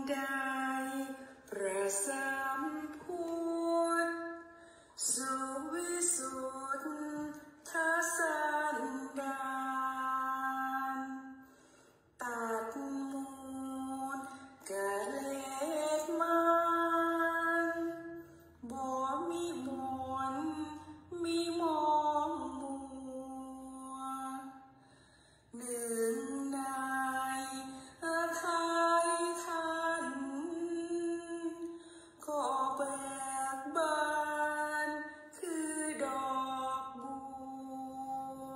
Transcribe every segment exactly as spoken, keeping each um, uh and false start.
ใดประสัมพุทธสุวิสุทธสันดานตัดมูลกะเลสมันบ่มีมนมีมองมัวหนึ่งในไทยท่านก็แบกบานคือดอกบัว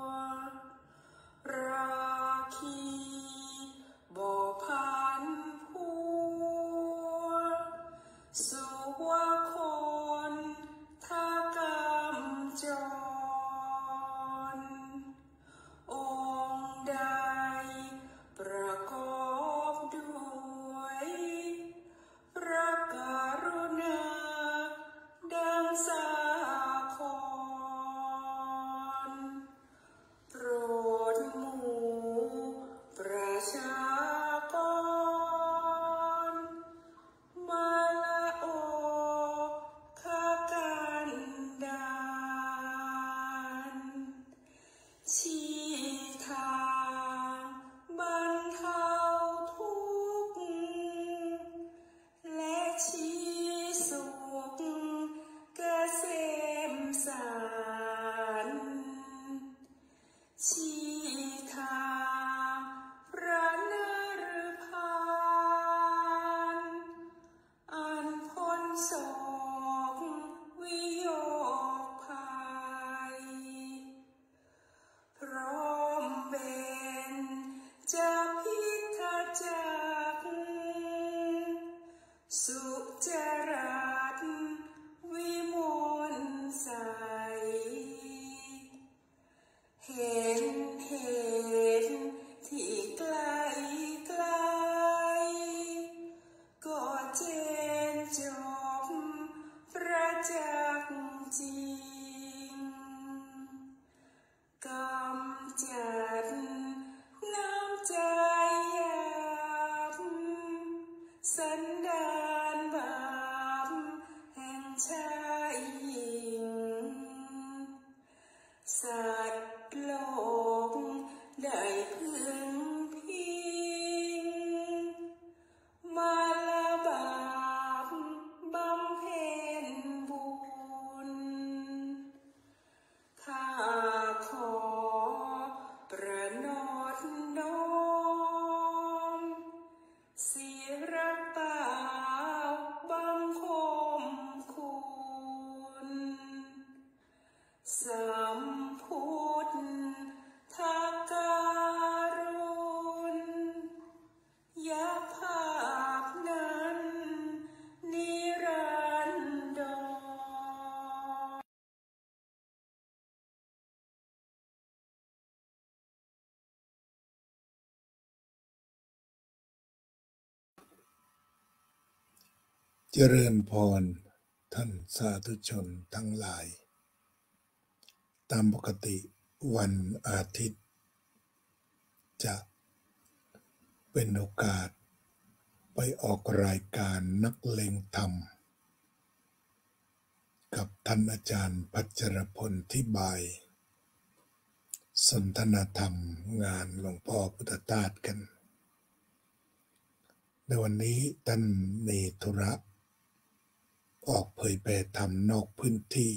ราคีบ่พันผัวสุวาคนทากำจรองค์ใดประกอบด้วยพระกรุณาดังสาครโปรดหมู่ประชากรมาละโอคากันดานชี้ทางบรรเทาทุกข์และชี้สุขเกษมสารชี้ทางพระนฤพานอันพ้นโศกวิโยคภัยพร้อมเป็นจะพิทักษ์จักรสุจรัตน์วิมลใสเห็นเหตุที่ไกลไกลก็เจนจบประจักษ์จริงกำจัดน้ำใจหยาบสันดานบาปแห่งชายหญิงสัตว์โลกได้พึงพิงมาละบาปบำเพ็ญบุญข้าขอประนอบน้อมศิระเป่าบังคมคุณสัมพุทธการุณยภาพนั้นนิรันดรเจริญพรท่านสาธุชนทั้งหลายตามปกติวันอาทิตย์จะเป็นโอกาสไปออกรายการนักเลงธรรมกับท่านอาจารย์พัชรพลที่บายสนทนาธรรมงานหลวงพ่อพุทธทาสกันในวันนี้ท่านมีธุระออกเผยแผ่ธรรมนอกพื้นที่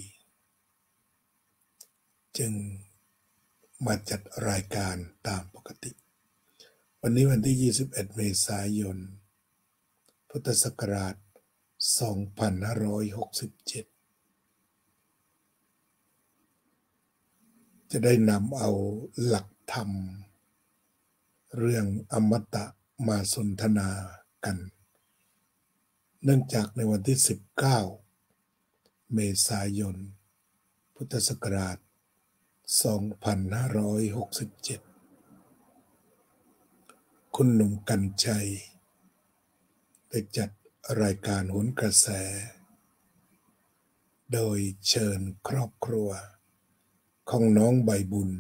จึงมาจัดรายการตามปกติวันนี้วันที่ยี่สิบเอ็ดเมษายนพุทธศักราชสองพันห้าร้อยหกสิบเจ็ดจะได้นำเอาหลักธรรมเรื่องอมตะมาสนทนากันเนื่องจากในวันที่สิบเก้าเมษายนพุทธศักราชสองพันห้าร้อยหกสิบเจ็ดคุณหนุ่มกรรชัยได้จัดรายการโหนกระแสโดยเชิญครอบครัวของน้องใบบุญ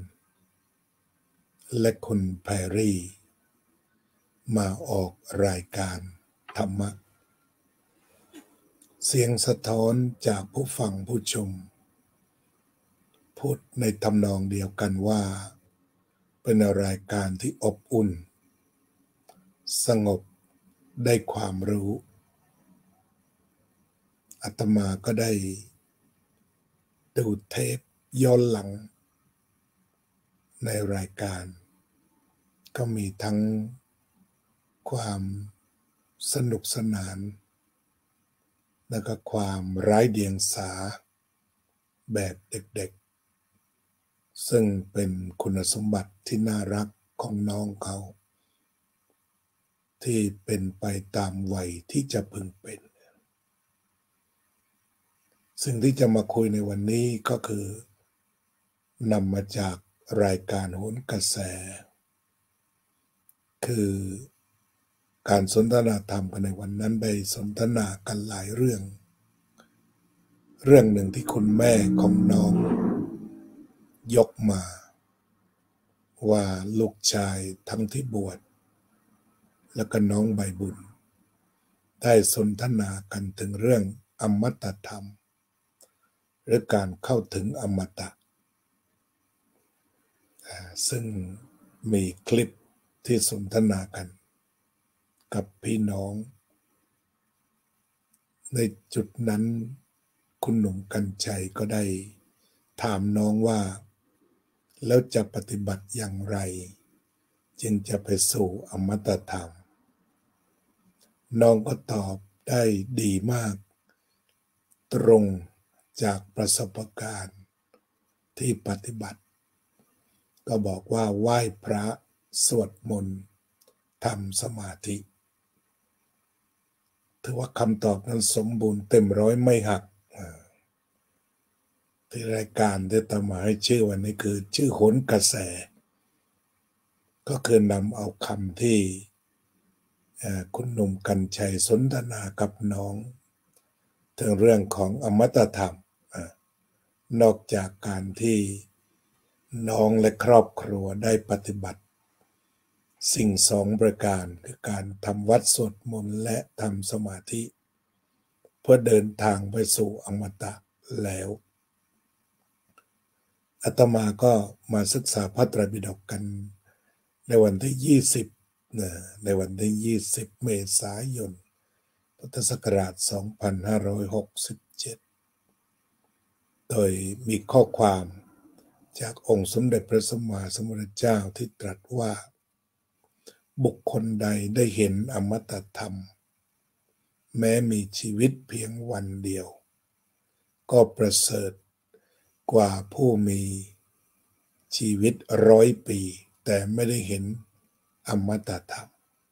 และคุณแพรรี่มาออกรายการธรรมะเสียงสะท้อนจากผู้ฟังผู้ชมพูดในทำนองเดียวกันว่าเป็นรายการที่อบอุ่นสงบได้ความรู้อาตมาก็ได้ดูเทปย้อนหลังในรายการก็มีทั้งความสนุกสนานและก็ความไร้เดียงสาแบบเด็กๆซึ่งเป็นคุณสมบัติที่น่ารักของน้องเขาที่เป็นไปตามวัยที่จะพึงเป็นสิ่งที่จะมาคุยในวันนี้ก็คือนำมาจากรายการโหนกระแสคือการสนทนาธรรมกันในวันนั้นได้สนทนากันหลายเรื่องเรื่องหนึ่งที่คุณแม่ของน้องยกมาว่าลูกชายทั้งที่บวชแล้วก็น้องใบบุญได้สนทนากันถึงเรื่องอมตะธรรมหรือการเข้าถึงอมตะซึ่งมีคลิปที่สนทนากันกับพี่น้องในจุดนั้นคุณหนุ่มกรรชัยก็ได้ถามน้องว่าแล้วจะปฏิบัติอย่างไรจึงจะไปสู่อมตะธรรมน้องก็ตอบได้ดีมากตรงจากประสบการณ์ที่ปฏิบัติก็บอกว่าไหว้พระสวดมนต์ทำสมาธิถือว่าคำตอบนั้นสมบูรณ์เต็มร้อยไม่หักที่รายการได้ตามมาให้ชื่อวันนี้คือชื่อโหนกระแสก็คือนำเอาคำที่คุณหนุ่มกรรชัยสนทนากับน้องถึงเรื่องของอมตะธรรมนอกจากการที่น้องและครอบครัวได้ปฏิบัติสิ่งสองประการคือการทำวัดสวดมนต์และทำสมาธิเพื่อเดินทางไปสู่อมตะแล้วอาตมาก็มาศึกษาพระไตรปิฎกกันในวันที่ยี่สิบนะในวันที่ยี่สิบเมษายนพุทธศักราชสองพันห้าร้อยหกสิบเจ็ดโดยมีข้อความจากองค์สมเด็จพระสัมมาสัมพุทธเจ้าที่ตรัสว่าบุคคลใดได้เห็นอมตะธรรมแม้มีชีวิตเพียงวันเดียวก็ประเสริฐกว่าผู้มีชีวิตร้อยปีแต่ไม่ได้เห็นอมตะธรรม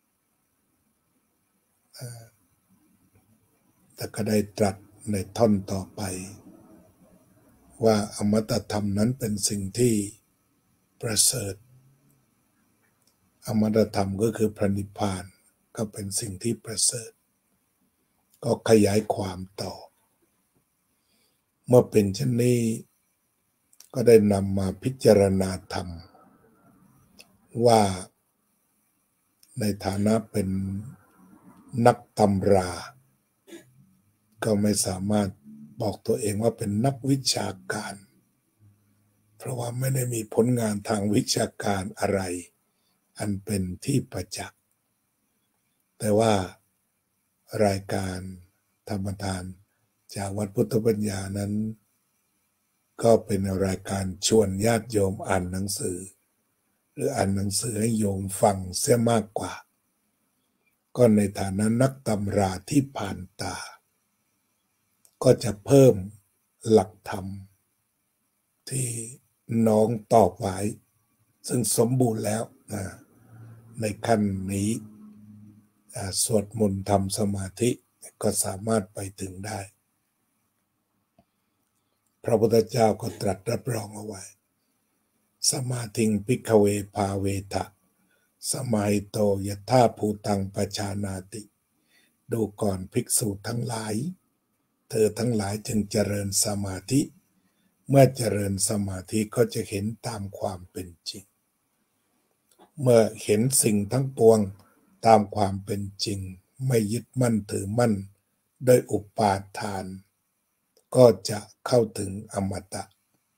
แต่ก็ได้ตรัสในท่อนต่อไปว่าอมตะธรรมนั้นเป็นสิ่งที่ประเสริฐอมตะธรรมก็คือพระนิพพานก็เป็นสิ่งที่ประเสริฐก็ขยายความต่อเมื่อเป็นเช่นนี้ก็ได้นำมาพิจารณาธรรมว่าในฐานะเป็นนักตำราก็ไม่สามารถบอกตัวเองว่าเป็นนักวิชาการเพราะว่าไม่ได้มีผลงานทางวิชาการอะไรอันเป็นที่ประจักษ์แต่ว่ารายการธรรมทานจากวัดพุทธปัญญานั้นก็เป็นรายการชวนญาติโยมอ่านหนังสือหรืออ่านหนังสือให้โยมฟังเสียมากกว่าก็ในฐานะนักตำราที่ผ่านตาก็จะเพิ่มหลักธรรมที่น้องตอบไว้ซึ่งสมบูรณ์แล้วนะในขั้นนี้สวดมนต์ทำสมาธิก็สามารถไปถึงได้พระพุทธเจ้าก็ตรัสรับรองเอาไว้สมาธิงภิกขเวภาเวทะสมาหิโตยถาภูตังปชานาติดูก่อนภิกษุทั้งหลายเธอทั้งหลายจึงเจริญสมาธิเมื่อเจริญสมาธิก็จะเห็นตามความเป็นจริงเมื่อเห็นสิ่งทั้งปวงตามความเป็นจริงไม่ยึดมั่นถือมั่นด้วยอุปาทาน ก็จะเข้าถึงอมตะ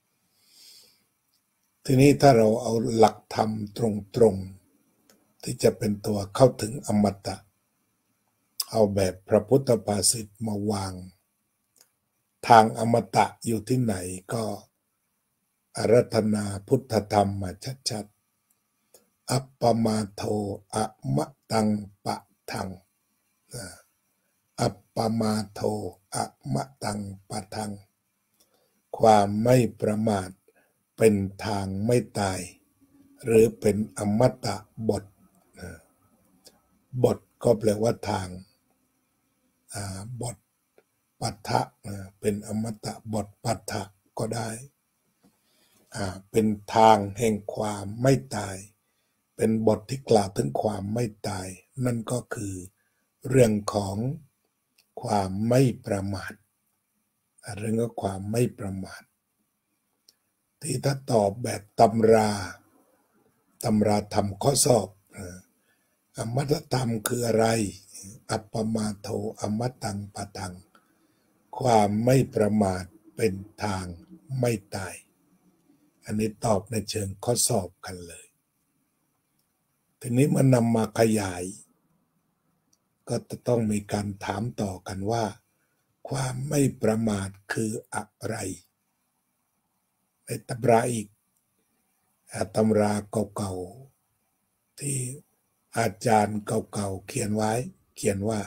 ทีนี้ถ้าเราเอาหลักธรรมตรงๆที่จะเป็นตัวเข้าถึงอมตะเอาแบบพระพุทธภาษิตมาวางทางอมตะอยู่ที่ไหนก็อารัธนาพุทธธรรมมาชัดๆอัปปมาโทอะมะตังปะทังอัปปมาโทอะมะตังปะทังความไม่ประมาทเป็นทางไม่ตายหรือเป็นอมตะบทบทก็แปลว่าทางบทปัฏฐะเป็นอมตะบทปัฏฐะก็ได้เป็นทางแห่งความไม่ตายเป็นบทที่กล่าวถึงความไม่ตายนั่นก็คือเรื่องของความไม่ประมาทเรื่องของความไม่ประมาทที่ถ้าตอบแบบตำราตำราธรรมข้อสอบอมตะธรรมคืออะไรอัปปมาโทอมตังปะทังความไม่ประมาทเป็นทางไม่ตายอันนี้ตอบในเชิงข้อสอบกันเลยทีนี้มันนำมาขยายก็จะต้องมีการถามต่อกันว่าความไม่ประมาทคืออะไรในตำราอีกตำราเก่าๆที่อาจารย์เก่าๆเขียนไว้เขียนว่า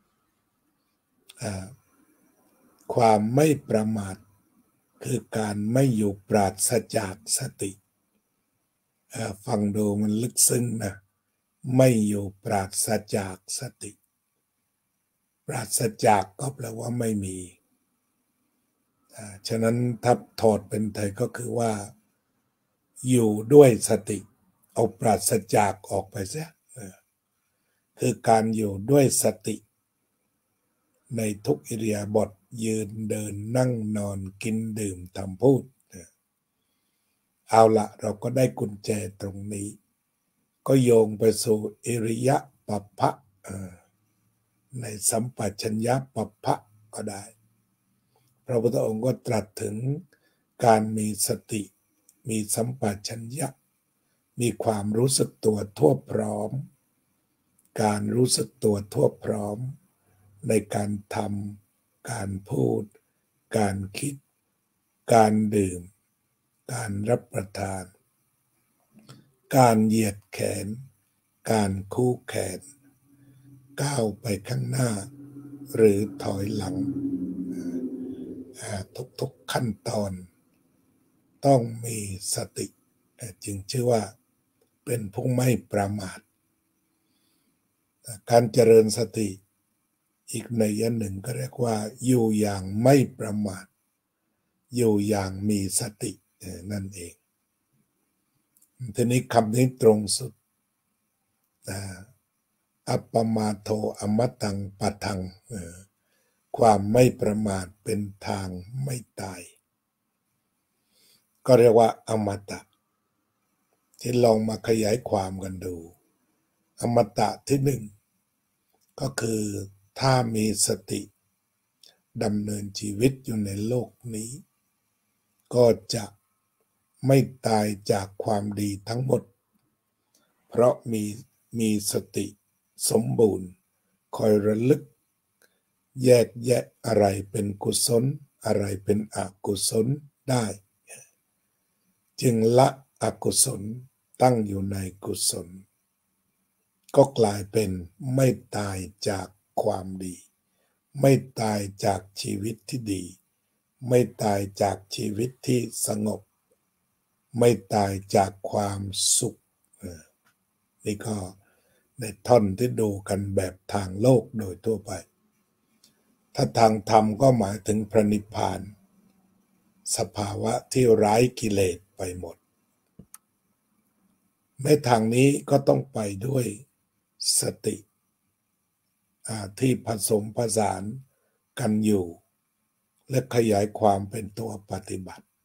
ความไม่ประมาทคือการไม่อยู่ปราศจากสติฟังดูมันลึกซึ้งนะไม่อยู่ปราศจากสติปราศจากก็แปลว่าไม่มีฉะนั้นถ้าถอดเป็นไทยก็คือว่าอยู่ด้วยสติเอาปราศจากออกไปเสียคือการอยู่ด้วยสติในทุกอิริยาบถยืนเดินนั่งนอนกินดื่มทำพูดเอาละเราก็ได้กุญแจตรงนี้ก็โยงไปสู่อริยปัปพะในสัมปชัญญะปัปพะก็ได้พระพุทธองค์ก็ตรัสถึงการมีสติมีสัมปชัญญะมีความรู้สึกตัวทั่วพร้อมการรู้สึกตัวทั่วพร้อมในการทำการพูดการคิดการดื่มการรับประทานการเหยียดแขนการคู่แขนก้าวไปข้างหน้าหรือถอยหลังทุกๆขั้นตอนต้องมีสติจึงชื่อว่าเป็นผู้ไม่ประมาทการเจริญสติอีกนัยหนึ่งก็เรียกว่าอยู่อย่างไม่ประมาทอยู่อย่างมีสตินั่นเองทีนี้คำนี้ตรงสุดอัปปมาโทอมตังปะทังความไม่ประมาทเป็นทางไม่ตายก็เรียกว่าอมตะที่ลองมาขยายความกันดูอมตะที่หนึ่งก็คือถ้ามีสติดำเนินชีวิตอยู่ในโลกนี้ก็จะไม่ตายจากความดีทั้งหมดเพราะมีมีสติสมบูรณ์คอยระลึกแยกแยะอะไรเป็นกุศลอะไรเป็นอกุศลได้จึงละอกุศลตั้งอยู่ในกุศลก็กลายเป็นไม่ตายจากความดีไม่ตายจากชีวิตที่ดีไม่ตายจากชีวิตที่สงบไม่ตายจากความสุขนี่ก็ในท่อนที่ดูกันแบบทางโลกโดยทั่วไปถ้าทางธรรมก็หมายถึงพระนิพพานสภาวะที่ไร้กิเลสไปหมดในทางนี้ก็ต้องไปด้วยสติที่ผสมผสานกันอยู่และขยายความเป็นตัวปฏิบัติ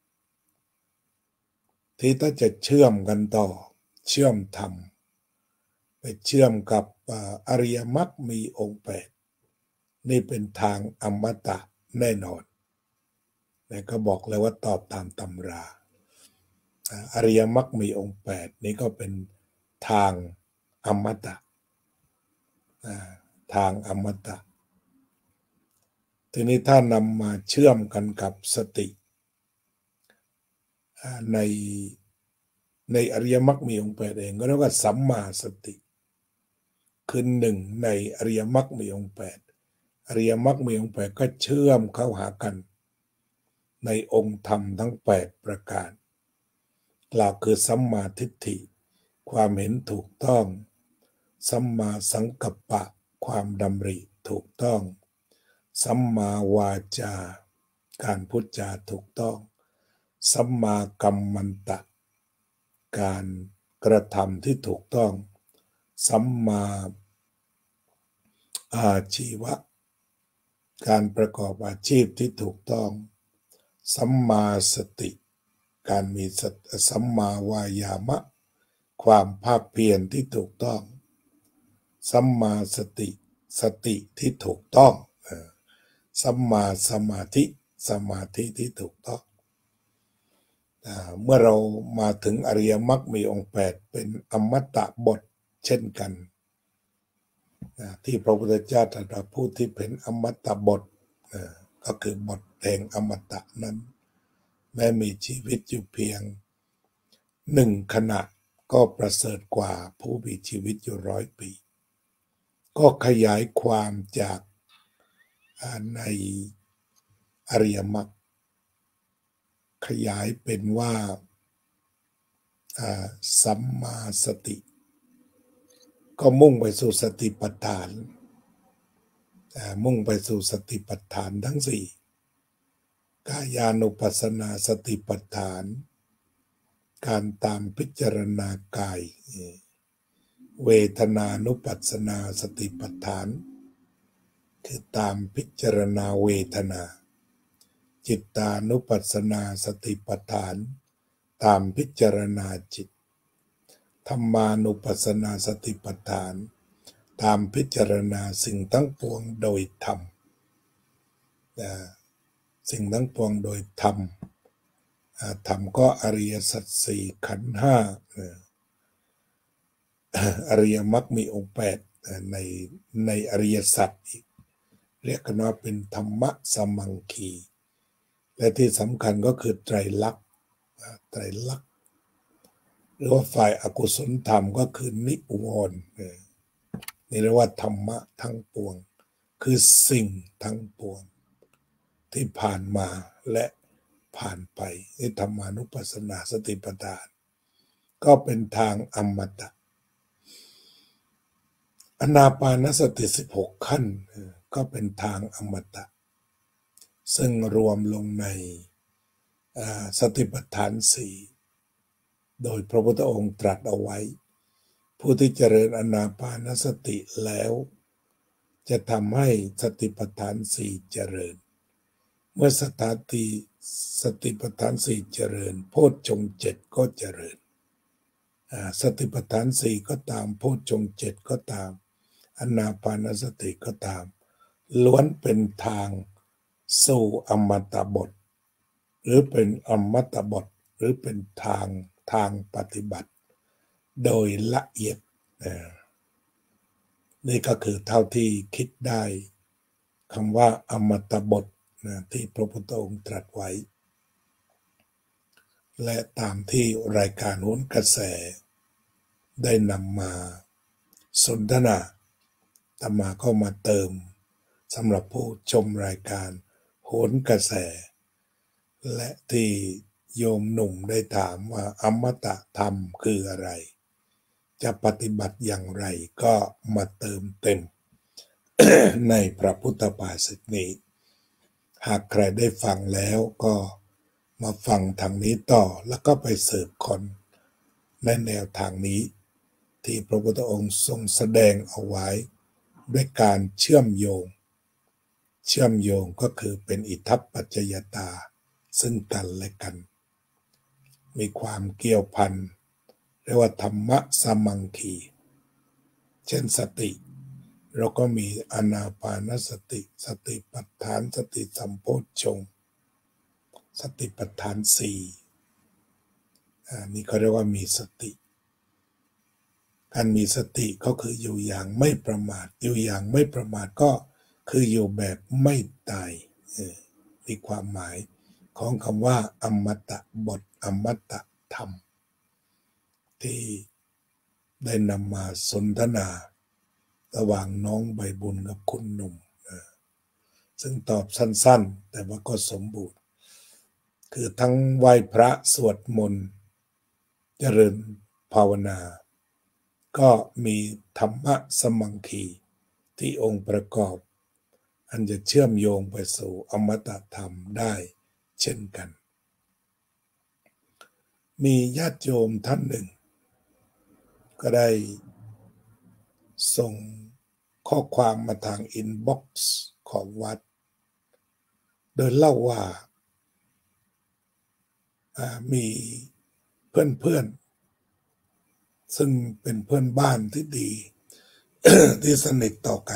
ที่ถ้าจะเชื่อมกันต่อเชื่อมธรรมไปเชื่อมกับปว่าอริยมรรคมีองค์แปดนี่เป็นทางอมตะแน่นอนแต่ก็บอกเลยว่าตอบตามตำราอริยมรรคมีองค์แปดนี่ก็เป็นทางอมตะทางอมตะทีนี้ถ้านำมาเชื่อมกันกับสติในในอริยมรรคมีองค์แปดเองก็เรียกว่าสัมมาสติคือหนึ่งในอริยมรรคมีองค์แปดอริยมรรคมีองค์แปดก็เชื่อมเข้าหากันในองค์ธรรมทั้งแปดประการกล่าวคือสัมมาทิฏฐิความเห็นถูกต้องสัมมาสังกัปปะความดำริถูกต้องสัมมาวาจาการพูดจาถูกต้องสัมมากัมมันตะการกระทำที่ถูกต้องสัมมาอาชีวะการประกอบอาชีพที่ถูกต้องสัมมาสติการมีสัมมาวายามะความภาคเพียรที่ถูกต้องสัมมาสติสติที่ถูกต้องสัมมาสมาธิสมาธิที่ถูกต้องเมื่อเรามาถึงอริยมรรคมีองค์แปดเป็นอมตะบทเช่นกันที่พระพุทธเจ้าตรัสว่าผู้ที่เป็นอมตะบทก็คือบทแห่งอมตะนั้นแม้มีชีวิตอยู่เพียงหนึ่งขณะก็ประเสริฐกว่าผู้มีชีวิตอยู่ร้อยปีก็ขยายความจากในอริยมรรคขยายเป็นว่าสัมมาสติก็มุ่งไปสู่สติปัฏฐานมุ่งไปสู่สติปัฏฐานทั้งสี่กายานุปัสสนาสติปัฏฐานการตามพิจารณากายเวทนานุปัสสนาสติปัฏฐานคือตามพิจารณาเวทนาจิตตานุปัสสนาสติปัฏฐานตามพิจารณาจิตธรรมานุปัสสนาสติปัฏฐานตามพิจารณาสิ่งทั้งปวงโดยธรรมสิ่งทั้งปวงโดยธรรมธรรมก็อริยสัจสี่ขันธ์ห้าอริยมรรคมีองค์แปดในในอริยสัจอีกเรียกกันว่าเป็นธรรมะสมังคีและที่สำคัญก็คือไตรลักษณ์ไตรลักษณ์หรือว่าฝ่ายอกุศลธรรมก็คือนิวรณ์นี่เรียกว่าธรรมะทั้งปวงคือสิ่งทั้งปวงที่ผ่านมาและผ่านไปนี่ธรรมานุปัสสนาสติปัฏฐานก็เป็นทางอมตะอานาปานสติสิบหกขั้นก็เป็นทางอมตะซึ่งรวมลงในสติปัฏฐานสี่โดยพระพุทธองค์ตรัสเอาไว้ผู้ที่เจริญอานาปานสติแล้วจะทำให้สติปัฏฐานสี่เจริญเมื่อสถาติสติปัฏฐานสี่เจริญโพชฌงค์เจ็ดก็เจริญสติปัฏฐานสี่ก็ตามโพชฌงค์เจ็ดก็ตามอานาปานสติก็ตามล้วนเป็นทางสู่อมตะบทหรือเป็นอมตะบทหรือเป็นทางทางปฏิบัติโดยละเอียดนี่ก็คือเท่าที่คิดได้คำว่าอมตะบทที่พระพุทธองค์ตรัสไว้และตามที่รายการโหนกระแสได้นำมาสนทนาธรรมาก็มาเติมสำหรับผู้ชมรายการโหนกระแสและที่โยมหนุ่มได้ถามว่าอมตะธรรมคืออะไรจะปฏิบัติอย่างไรก็มาเติมเต็ม ในพระพุทธภาษิตนี้หากใครได้ฟังแล้วก็มาฟังทางนี้ต่อแล้วก็ไปสืบค้นในแนวทางนี้ที่พระพุทธองค์ทรงแสดงเอาไว้ด้วยการเชื่อมโยงเชื่อมโยงก็คือเป็นอิทัปปัจจยตาซึ่งกันและกันมีความเกี่ยวพันเรียกว่าธรรมะสมังคีเช่นสติเราก็มีอานาปานสติสติปัฏฐานสติสัมโพชฌงค์สติปัฏฐานสี่อันนี้เขาเรียกว่ามีสติการมีสติก็คืออยู่อย่างไม่ประมาทอยู่อย่างไม่ประมาทก็คืออยู่แบบไม่ตายนี่ความหมายของคำว่าอมตะบทอมตะธรรมที่ได้นำมาสนทนาระหว่างน้องใบบุญกับคุณหนุ่มซึ่งตอบสั้นๆแต่ว่าก็สมบูรณ์คือทั้งไหว้พระสวดมนต์เจริญภาวนาก็มีธรรมะสมังคีที่องค์ประกอบอันจะเชื่อมโยงไปสู่อมตะธรรมได้เช่นกันมีญาติโยมท่านหนึ่งก็ได้ส่งข้อความมาทางอินบ็อกซ์ของวัดโดยเล่าว่ามีเพื่อนๆซึ่งเป็นเพื่อนบ้านที่ดี ที่สนิทต่อกัน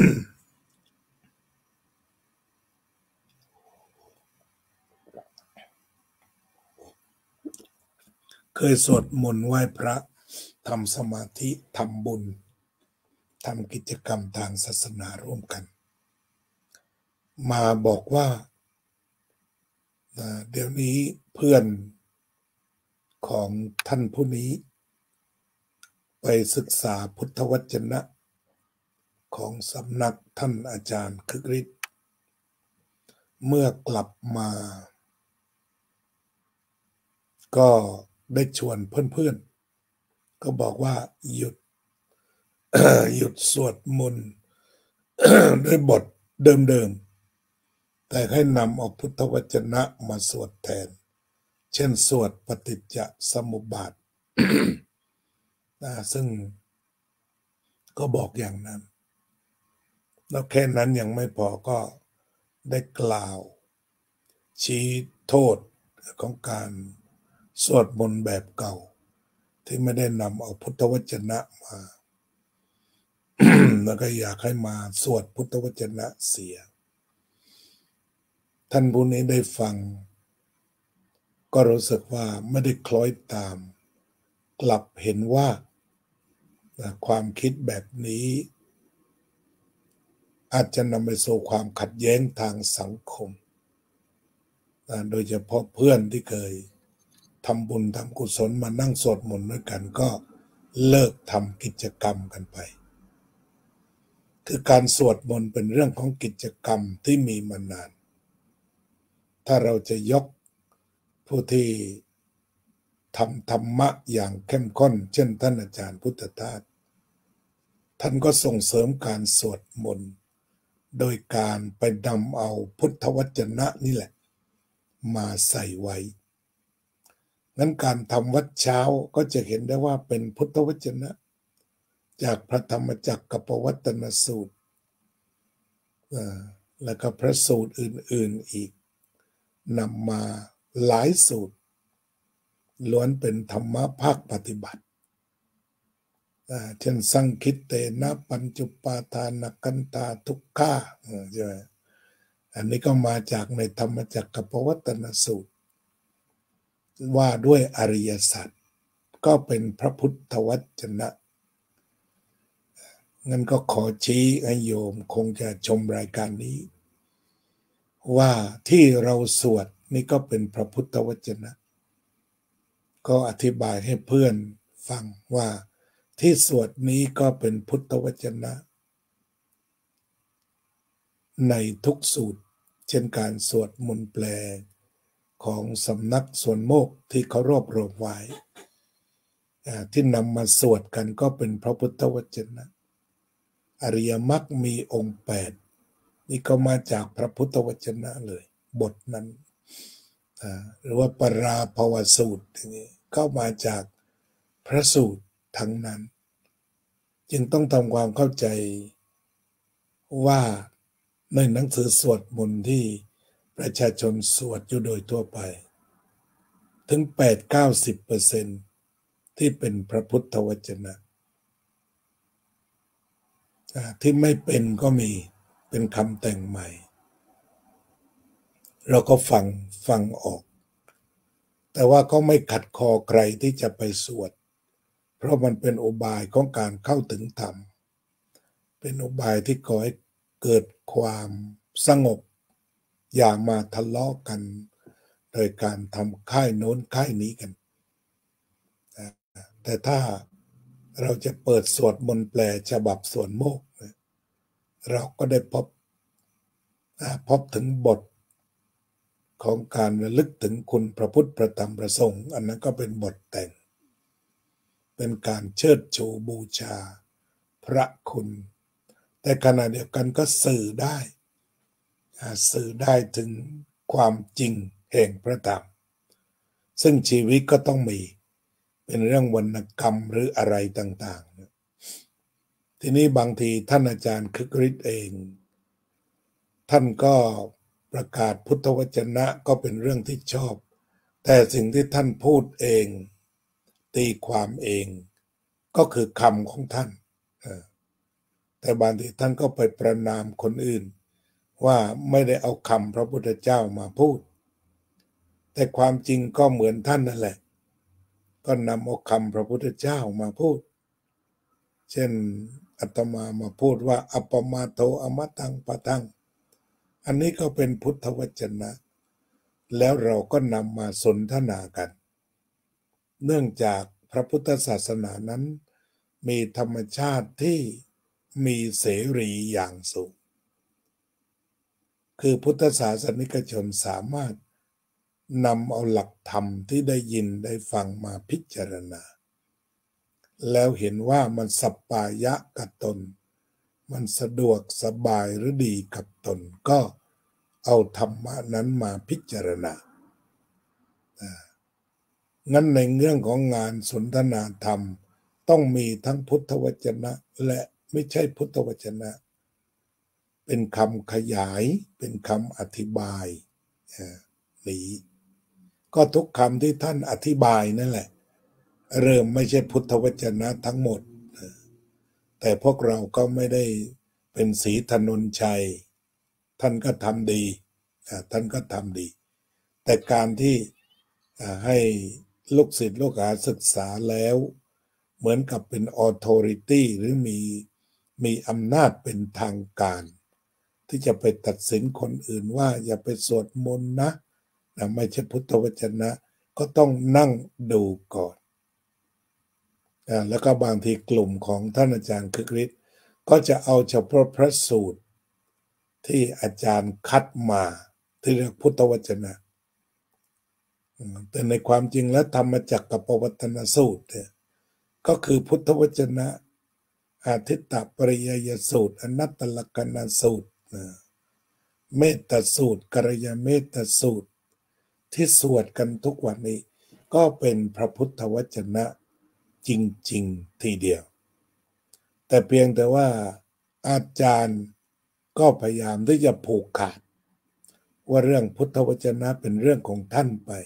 เคยสวดมนต์ไหว้พระทำสมาธิทำบุญทำกิจกรรมทางศาสนาร่วมกันมาบอกว่าเดี๋ยวนี้เพื่อนของท่านผู้นี้ไปศึกษาพุทธวจนะของสำนักท่านอาจารย์คึกฤทธิ์เมื่อกลับมาก็ได้ชวนเพื่อนๆก็บอกว่าหยุด หยุดสวดมนต์ ด้วยบทเดิมๆแต่ให้นำเอาพุทธวจนะมาสวดแทนเช่นสวดปฏิจจสมุปบาท ซึ่งก็บอกอย่างนั้นแล้วแค่นั้นยังไม่พอก็ได้กล่าวชี้โทษของการสวดมนต์แบบเก่าที่ไม่ได้นำเอาพุทธวจนะมา แล้วก็อยากให้มาสวดพุทธวจนะเสียท่านผู้นี้ได้ฟังก็รู้สึกว่าไม่ได้คล้อยตามกลับเห็นว่าความคิดแบบนี้อาจจะนำไปสู่ความขัดแย้งทางสังคมโดยเฉพาะเพื่อนที่เคยทำบุญทำกุศลมานั่งสวดมนต์ด้วยกันก็เลิกทำกิจกรรมกันไปคือการสวดมนต์เป็นเรื่องของกิจกรรมที่มีมานานถ้าเราจะยกผู้ที่ทำธรรมะอย่างเข้มข้นเช่นท่านอาจารย์พุทธทาสท่านก็ส่งเสริมการสวดมนต์โดยการไปนำเอาพุทธวจนะนี่แหละมาใส่ไว้งั้นการทำวัดเช้าก็จะเห็นได้ว่าเป็นพุทธวจนะจากพระธรรมจักรกับปวัตตนสูตรแล้วก็พระสูตรอื่นๆอีกนำมาหลายสูตรล้วนเป็นธรรมะภาคปฏิบัติเช่นสังคิตเตนะปัญจุปาทานกันตาทุกขาใช่ไหมอันนี้ก็มาจากในธรรมจักรกับปวัตตนสูตรว่าด้วยอริยสัจก็เป็นพระพุทธวจนะงั้นก็ขอชี้ให้โยมคงจะชมรายการนี้ว่าที่เราสวดนี่ก็เป็นพระพุทธวจนะก็อธิบายให้เพื่อนฟังว่าที่สวดนี้ก็เป็นพุทธวจนะในทุกสูตรเช่นการสวดมนต์แปลของสำนักสวนโมกข์ที่เขารวบรวมไว้ที่นำมาสวดกันก็เป็นพระพุทธวจนะอริยมรรคมีองค์แปดนี่ก็มาจากพระพุทธวจนะเลยบทนั้นหรือว่าปราภวสูตรอย่างนี้ก็มาจากพระสูตรทั้งนั้นจึงต้องทำความเข้าใจว่าในหนังสือสวดมนต์ที่ประชาชนสวดอยู่โดยทั่วไปถึง แปดถึงเก้าสิบเปอร์เซ็นต์ ที่เป็นพระพุทธวจนะที่ไม่เป็นก็มีเป็นคำแต่งใหม่เราก็ฟังฟังออกแต่ว่าก็ไม่ขัดคอใครที่จะไปสวดเพราะมันเป็นอุบายของการเข้าถึงธรรมเป็นอุบายที่ก่อให้เกิดความสงบอย่ามาทะเลาะกันโดยการทำค่ายโน้นค่ายนี้กันแต่ถ้าเราจะเปิดสวดมนต์แปลฉบับสวนโมกข์เราก็ได้พบพบถึงบทของการระลึกถึงคุณพระพุทธพระธรรมพระสงฆ์อันนั้นก็เป็นบทแต่งเป็นการเชิดชูบูชาพระคุณแต่ขณะเดียวกันก็สื่อได้สื่อได้ถึงความจริงแห่งพระธรรมซึ่งชีวิตก็ต้องมีเป็นเรื่องวรรณกรรมหรืออะไรต่างๆทีนี้บางทีท่านอาจารย์คึกฤทธิ์เองท่านก็ประกาศพุทธวจนะก็เป็นเรื่องที่ชอบแต่สิ่งที่ท่านพูดเองตีความเองก็คือคำของท่านแต่บางทีท่านก็ไปประณามคนอื่นว่าไม่ได้เอาคำพระพุทธเจ้ามาพูดแต่ความจริงก็เหมือนท่านนั่นแหละก็นำเอาคำพระพุทธเจ้ามาพูดเช่นอาตมามาพูดว่าอัปปมาโทอมตังปะทังอันนี้ก็เป็นพุทธวจนะแล้วเราก็นำมาสนทนากันเนื่องจากพระพุทธศาสนานั้นมีธรรมชาติที่มีเสรีอย่างสูงคือพุทธศาสนิกชนสามารถนำเอาหลักธรรมที่ได้ยินได้ฟังมาพิจารณาแล้วเห็นว่ามันสัปปายะกับตนมันสะดวกสบายหรือดีกับตนก็เอาธรรมะนั้นมาพิจารณางั้นในเรื่องของงานสนทนาธรรมต้องมีทั้งพุทธวจนะและไม่ใช่พุทธวจนะเป็นคำขยายเป็นคำอธิบายนี้ก็ทุกคำที่ท่านอธิบายนั่นแหละเริ่มไม่ใช่พุทธวจนะทั้งหมดแต่พวกเราก็ไม่ได้เป็นศรีถนนชัยท่านก็ทำดีท่านก็ทำดีแต่การที่ให้ลูกศิษย์ลูกหาศึกษาแล้วเหมือนกับเป็น authority หรือมีมีอำนาจเป็นทางการที่จะไปตัดสินคนอื่นว่าอย่าไปสวดมนต์นะนะไม่ใช่พุทธวจนะก็ต้องนั่งดูก่อนอ่าแล้วก็บางทีกลุ่มของท่านอาจารย์คึกฤทธิ์ก็จะเอาเฉพาะพระสูตรที่อาจารย์คัดมาที่เรียกพุทธวจนะแต่ในความจริงแล้วธรรมจักรกับปวัตตนสูตรเนี่ยก็คือพุทธวจนะอาทิตตปริยยสูตรอนัตตลกนสูตรเมตตาสูตรกัลยาเมตตาสูตรที่สวดกันทุกวันนี้ก็เป็นพระพุทธวจนะจริงๆทีเดียวแต่เพียงแต่ว่าอาจารย์ก็พยายามที่จะผูกขาดว่าเรื่องพุทธวจนะเป็นเรื่องของท่านไป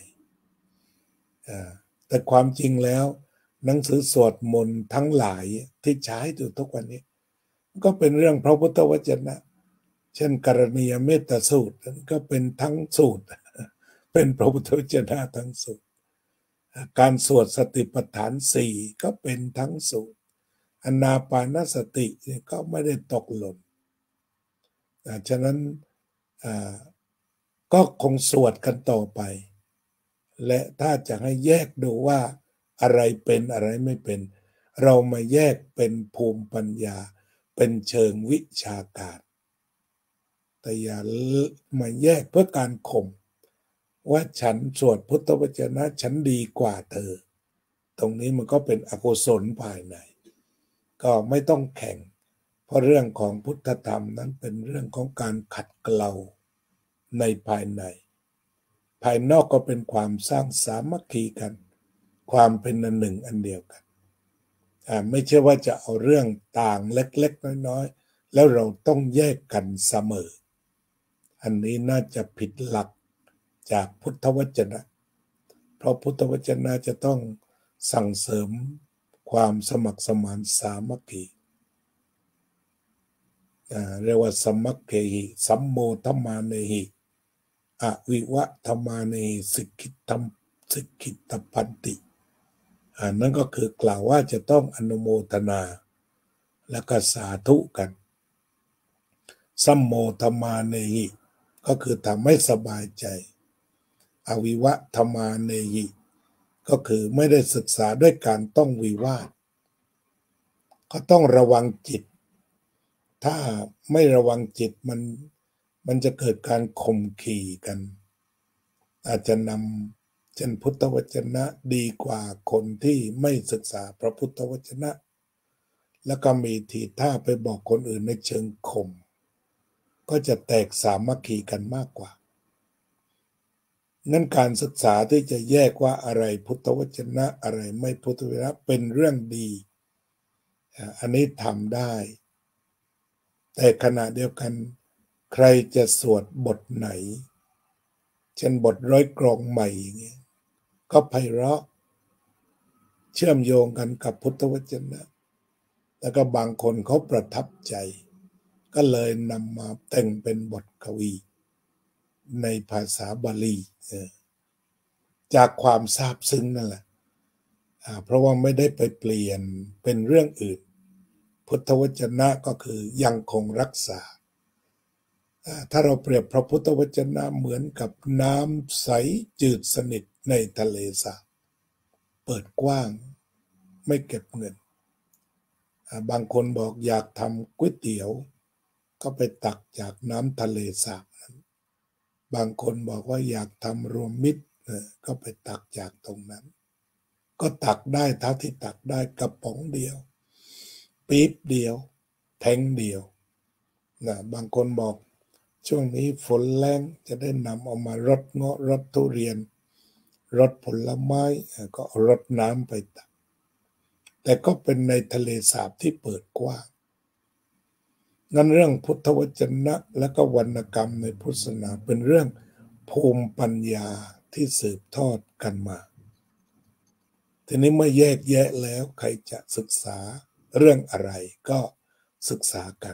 แต่ความจริงแล้วหนังสือสวดมนต์ทั้งหลายที่ใช้อยู่ทุกวันนี้ก็เป็นเรื่องพระพุทธวจนะเช่นกรณียเมตตาสูตรก็เป็นทั้งสูตรเป็นพระพุทธวจนะทั้งสูตรการสวดสติปัฏฐานสี่ก็เป็นทั้งสูตรอานาปานสติก็ไม่ได้ตกหล่นฉะนั้นก็คงสวดกันต่อไปและถ้าจะให้แยกดูว่าอะไรเป็นอะไรไม่เป็นเรามาแยกเป็นภูมิปัญญาเป็นเชิงวิชาการแต่อย่ามาแยกเพื่อการข่มว่าฉันสวดพุทธวจนะฉันดีกว่าเธอตรงนี้มันก็เป็นอกุศลภายในก็ไม่ต้องแข่งเพราะเรื่องของพุทธธรรมนั้นเป็นเรื่องของการขัดเกลาในภายในภายนอกก็เป็นความสร้างสามัคคีกันความเป็นอันหนึ่งอันเดียวกันอ่าไม่ใช่ว่าจะเอาเรื่องต่างเล็กๆน้อยๆแล้วเราต้องแยกกันเสมออันนี้น่าจะผิดหลักจากพุทธวจนะเพราะพุทธวจนะจะต้องสั่งเสริมความสมัครสมานสามัคคีเรียกว่าสัมมัคเคหิสัมโมทัมมาเนหิอวิวะธรรมาเนหิสิกขิตัมสิกขิตพันตินั่นก็คือกล่าวว่าจะต้องอนุโมทนาและก็สาธุกันสัมโมทัมมาเนหิก็คือทำให้สบายใจอวิวะธรรมาเนหิก็คือไม่ได้ศึกษาด้วยการต้องวิวาทก็ต้องระวังจิตถ้าไม่ระวังจิตมันมันจะเกิดการข่มขี่กันอาจจะนำเช่นพุทธวจนะดีกว่าคนที่ไม่ศึกษาพระพุทธวจนะแล้วก็มีทีท่าไปบอกคนอื่นในเชิงข่มก็จะแตกสามัคคีกันมากกว่างั้นการศึกษาที่จะแยกว่าอะไรพุทธวจนะอะไรไม่พุทธวจนะเป็นเรื่องดีอันนี้ทำได้แต่ขณะเดียวกันใครจะสวดบทไหนเช่นบทร้อยกรองใหม่อย่างเงี้ยก็ไพเราะเชื่อมโยงกันกับพุทธวจนะแล้วก็บางคนเขาประทับใจก็เลยนำมาแต่งเป็นบทกวีในภาษาบาลีจากความซาบซึ้งนั่นแหละเพราะว่าไม่ได้ไปเปลี่ยนเป็นเรื่องอื่นพุทธวจนะก็คือยังคงรักษาถ้าเราเปรียบพระพุทธวจนะเหมือนกับน้ำใสจืดสนิทในทะเลสาบเปิดกว้างไม่เก็บเงินบางคนบอกอยากทำก๋วยเตี๋ยวก็ไปตักจากน้ำทะเลสาบนั้นบางคนบอกว่าอยากทำรวมมิตรก็ไปตักจากตรงนั้นก็ตักได้เท่าที่ตักได้กระป๋องเดียวปี๊บเดียวแทงเดียวนะบางคนบอกช่วงนี้ฝนแรงจะได้นำเอามารดเงาะรดทุเรียนรดผลไม้ก็รดน้ำไปตักแต่ก็เป็นในทะเลสาบที่เปิดกว้างงั้นเรื่องพุทธวจนะและก็วรรณกรรมในพุทธศาสนาเป็นเรื่องภูมิปัญญาที่สืบทอดกันมาทีนี้เมื่อแยกแยะแล้วใครจะศึกษาเรื่องอะไรก็ศึกษากัน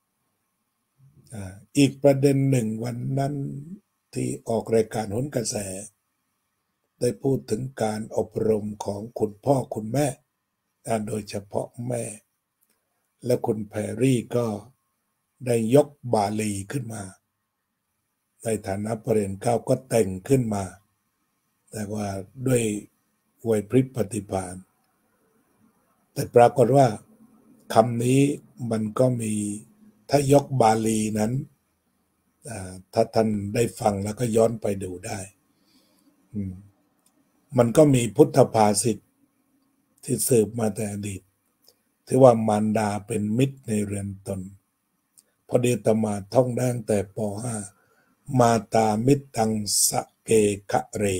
อีกประเด็นหนึ่งวันนั้นที่ออกรายการโหนกระแสได้พูดถึงการอบรมของคุณพ่อคุณแม่โดยเฉพาะแม่และคุณแพรรี่ก็ได้ยกบาลีขึ้นมาในฐานะปรริญญาเก้าก็แต่งขึ้นมาแต่ว่าด้วยไหวพริบปฏิภาณแต่ปรากฏว่าคำนี้มันก็มีถ้ายกบาลีนั้นถ้าท่านได้ฟังแล้วก็ย้อนไปดูได้มันก็มีพุทธภาษิตที่สืบมาแต่อดีตที่ว่ามารดาเป็นมิตรในเรือนตนพอดีตมาท่องได้ตั้งแต่ป ห้ามาตามิตตังสเกคะเร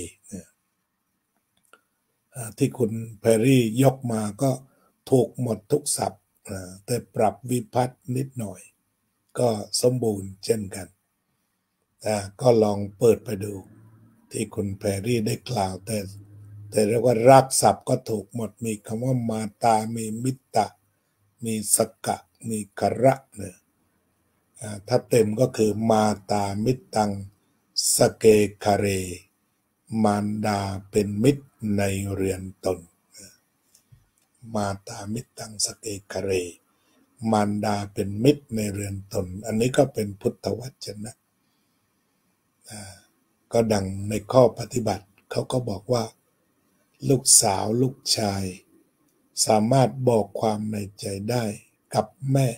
ที่คุณแพรรี่ยกมาก็ถูกหมดทุกศัพท์แต่ปรับวิพัฒน์นิดหน่อยก็สมบูรณ์เช่นกันก็ลองเปิดไปดูที่คุณแพรรี่ได้กล่าวแต่แต่เรียกว่ารากศัพท์ก็ถูกหมดมีคำว่ามาตามีมิตตะมีสกะมีกระเนี่ยถ้าเต็มก็คือมาตามิตตังสเกคาเรมารดาเป็นมิตรในเรือนตนมาตามิตตังสเกคาเรมารดาเป็นมิตรในเรือนตนอันนี้ก็เป็นพุทธวจนะก็ดังในข้อปฏิบัติเขาก็บอกว่าลูกสาวลูกชายสามารถบอกความในใจได้กับแม่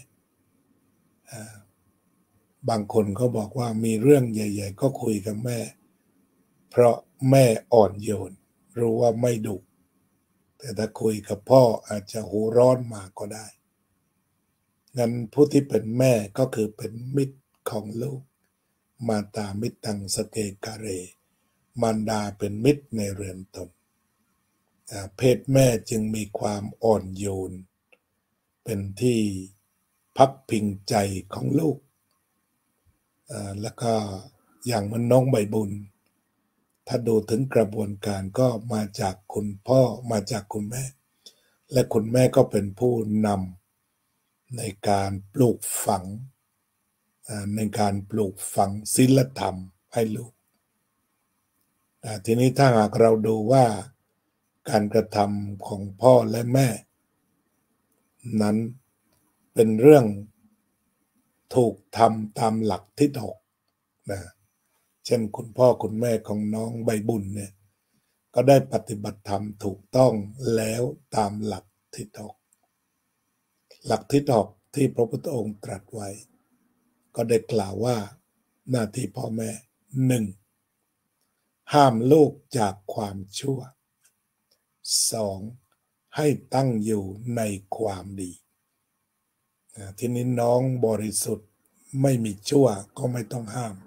บางคนก็บอกว่ามีเรื่องใหญ่ๆก็คุยกับแม่เพราะแม่อ่อนโยนรู้ว่าไม่ดุแต่ถ้าคุยกับพ่ออาจจะหูร้อนมาก็ได้งั้นผู้ที่เป็นแม่ก็คือเป็นมิตรของลูกมาตามิตตังสเกกะเรมารดาเป็นมิตรในเรือนตนเพศแม่จึงมีความอ่อนโยนเป็นที่พักพิงใจของลูกแล้วก็อย่างมันน้องใบบุญถ้าดูถึงกระบวนการก็มาจากคุณพ่อมาจากคุณแม่และคุณแม่ก็เป็นผู้นำในการปลูกฝังในการปลูกฝังศีลธรรมให้ลูกทีนี้ถ้าหากเราดูว่าการกระทำของพ่อและแม่นั้นเป็นเรื่องถูกทำตามหลักทิศหกนะเช่นคุณพ่อคุณแม่ของน้องใบบุญเนี่ยก็ได้ปฏิบัติธรรมถูกต้องแล้วตามหลักทิศหกหลักทิศหกที่พระพุทธองค์ตรัสไว้ก็ได้กล่าวว่าหน้าที่พ่อแม่หนึ่งห้ามลูกจากความชั่วสองให้ตั้งอยู่ในความดีทีนี้น้องบริสุทธิ์ไม่มีชั่วก็ไม่ต้องห้าม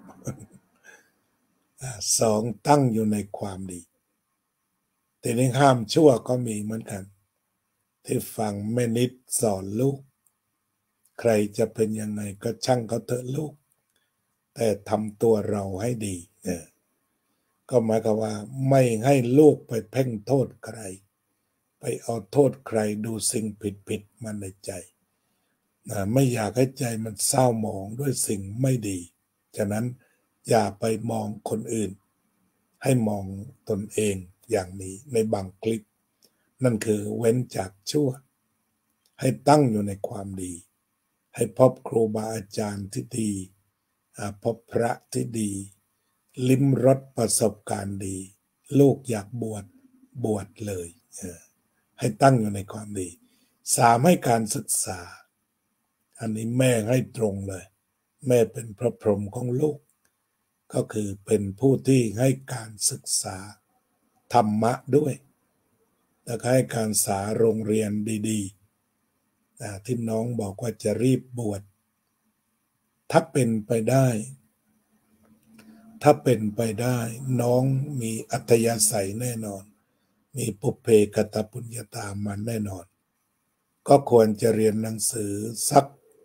สองตั้งอยู่ในความดีทีนี้ห้ามชั่วก็มีเหมือนกันที่ฟังแม่นิดสอนลูกใครจะเป็นยังไงก็ช่างเขาเถอะลูกแต่ทำตัวเราให้ดีเนี่ยก็หมายความว่าไม่ให้ลูกไปเพ่งโทษใครไปเอาโทษใครดูสิ่งผิดๆมาในใจนะไม่อยากให้ใจมันเศร้าหมองด้วยสิ่งไม่ดีฉะนั้นอย่าไปมองคนอื่นให้มองตนเองอย่างนี้ในบางคลิปนั่นคือเว้นจากชั่วให้ตั้งอยู่ในความดีให้พบครูบาอาจารย์ที่ดีพบพระที่ดีลิ้มรสประสบการณ์ดีลูกอยากบวชบวชเลยให้ตั้งอยู่ในความดีสามให้การศึกษาอันนี้แม่ให้ตรงเลยแม่เป็นพระพรหมของลูกก็คือเป็นผู้ที่ให้การศึกษาธรรมะด้วยและให้การศึกษาโรงเรียนดีๆที่น้องบอกว่าจะรีบบวชถ้าเป็นไปได้ถ้าเป็นไปได้น้องมีอัธยาศัยแน่นอนมีปุพเพกตปุญญาตามันแน่นอนก็ควรจะเรียนหนังสือสัก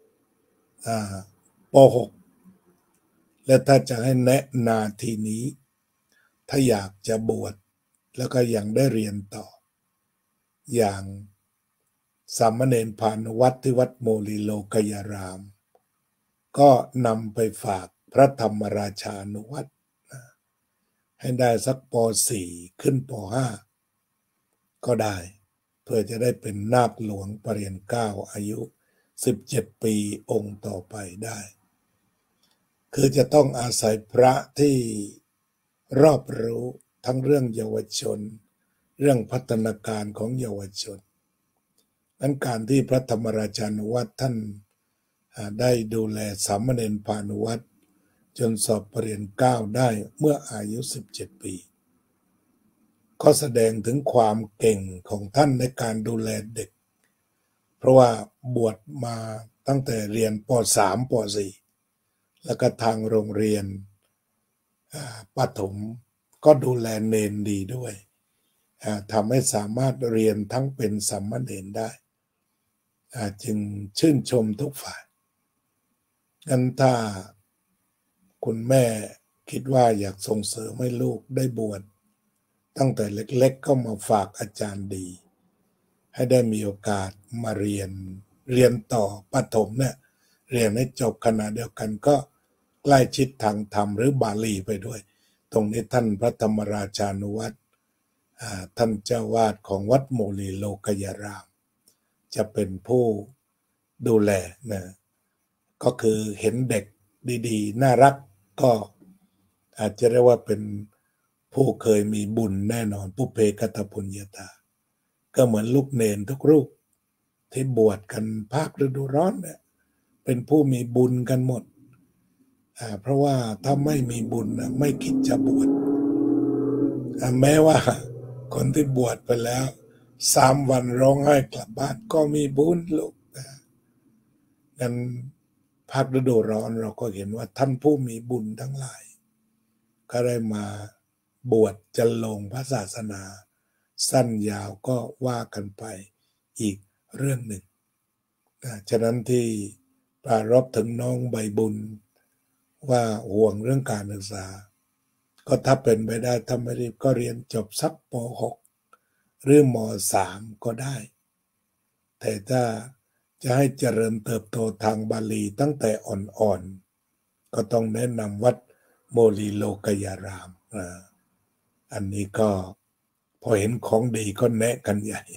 ป.หก และถ้าจะให้แนะนาทีนี้ถ้าอยากจะบวชแล้วก็ยังได้เรียนต่ออย่างสามเณรพานุวัตรที่วัดโมลีโลกยารามก็นำไปฝากพระธรรมราชานุวัตรให้ได้สักป.สี่ ขึ้นป.ห้า ก็ได้เพื่อจะได้เป็นนาคหลวงปรริญญาเก้าอายุสิบเจ็ดปีองค์ต่อไปได้คือจะต้องอาศัยพระที่รอบรู้ทั้งเรื่องเยาวชนเรื่องพัฒนาการของเยาวชนนั้นการที่พระธรรมราชานุวัตรท่านได้ดูแลสามเณรพานุวัตรจนสอบปรริญญาเก้าได้เมื่ออายุสิบเจ็ดปีก็แสดงถึงความเก่งของท่านในการดูแลเด็กเพราะว่าบวชมาตั้งแต่เรียนป.สาม ป.สี่ แล้วก็ทางโรงเรียนประถมก็ดูแลเนนดีด้วยทำให้สามารถเรียนทั้งเป็นสามเณรได้จึงชื่นชมทุกฝ่ายงั้นถ้าคุณแม่คิดว่าอยากส่งเสริมให้ลูกได้บวชตั้งแต่เล็กๆก็มาฝากอาจารย์ดีให้ได้มีโอกาสมาเรียนเรียนต่อประถมเนี่ยเรียนให้จบขณะเดียวกันก็ใกล้ชิดทางธรรมหรือบาลีไปด้วยตรงนี้ท่านพระธรรมราชานุวัตรท่านเจ้าวาดของวัดโมลีโลกยารามจะเป็นผู้ดูแลนะก็คือเห็นเด็กดีๆน่ารักก็อาจจะเรียกว่าเป็นผู้เคยมีบุญแน่นอนปุพเพกตปุญญาตาก็เหมือนลูกเนนทุกรูปที่บวชกันภาคฤดูร้อนเนี่ยเป็นผู้มีบุญกันหมดอ่าเพราะว่าถ้าไม่มีบุญนะไม่คิดจะบวชอ่าแม้ว่าคนที่บวชไปแล้วสามวันร้องไห้กลับบ้านก็มีบุญลูกงั้นภาคฤดูร้อนเราก็เห็นว่าท่านผู้มีบุญทั้งหลายก็ได้มาบวชจะลงพระศาสนาสั้นยาวก็ว่ากันไปอีกเรื่องหนึ่งนะฉะนั้นที่ปรารภถึงน้องใบบุญว่าห่วงเรื่องการศึกษาก็ถ้าเป็นไปได้ถ้าไม่รีบก็เรียนจบสักป.หก หรือม.สาม ก็ได้แต่ถ้าจะให้เจริญเติบโตทางบาลีตั้งแต่อ่อนก็ต้องแนะนำวัดโมลีโลกยารามอันนี้ก็พอเห็นของดีก็แนะกันใหญ่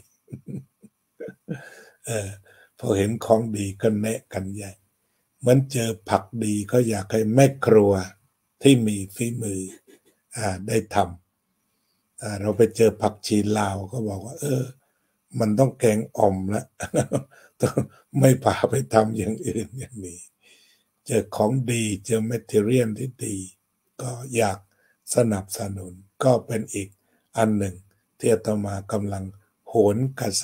เออพอเห็นของดีก็แนะกันใหญ่เหมือนเจอผักดีก็อยากให้แม่ครัวที่มีฝีมืออ่าได้ทำอ่าเราไปเจอผักชีลาวก็บอกว่าเออมันต้องแกงอ่อมแล้วต้องไม่พาไปทำอย่างอื่นอย่างนี้เจอของดีเจอแมทเทอเรียนที่ดีก็อยากสนับสนุนก็เป็นอีกอันหนึ่งที่อาตมากำลังโหนกระแส